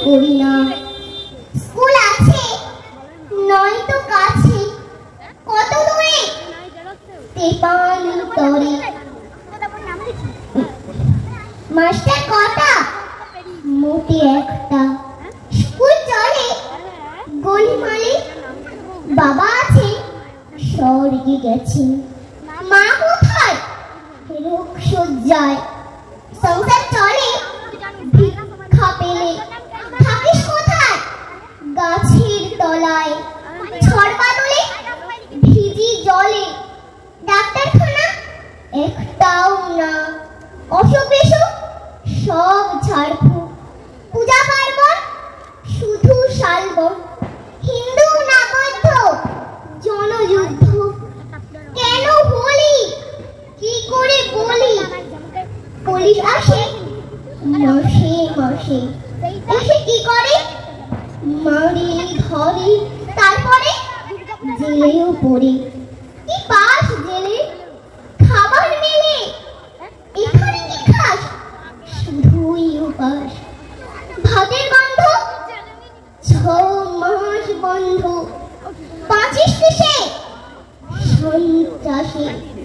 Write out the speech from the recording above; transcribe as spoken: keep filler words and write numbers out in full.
করি না। স্কুল আছে নয়তো কাছে, কত দূরে তেপান্তরে। মাস্টার কটা? মোটে একটা। স্কুল চলে গলিমালে, বাবা আছে স্বর্গে গেছেন, মা কোথায়? রোগ সজ্জায়। সংসার চলে ভিক্ষা পেলে, থাকিস কোথায়? গাছের তলায়। ঝড় বাদলে ভিজি জলে, ডাক্তারখানা একটাও না। অসুখ বিসুখ সব ঝাড়ফুঁক, পূজা পার্বণ শুধু শালবন। হিন্দু না বৌদ্ধ জনযুদ্ধ, কেন বলি কি করে বলি? পুলিশ আসে মাসে মাসে, এসে কি করে? মারি ধরে, তারপরে জেলেও পড়ে। কি পাস জেলে? খাবার মেলে। এখানে কি খাস? শুধুই উপাস। ভাতের গন্ধ ছ মাস বন্ধ। পাঁচিশ কিসে? সন্ত্রাসে।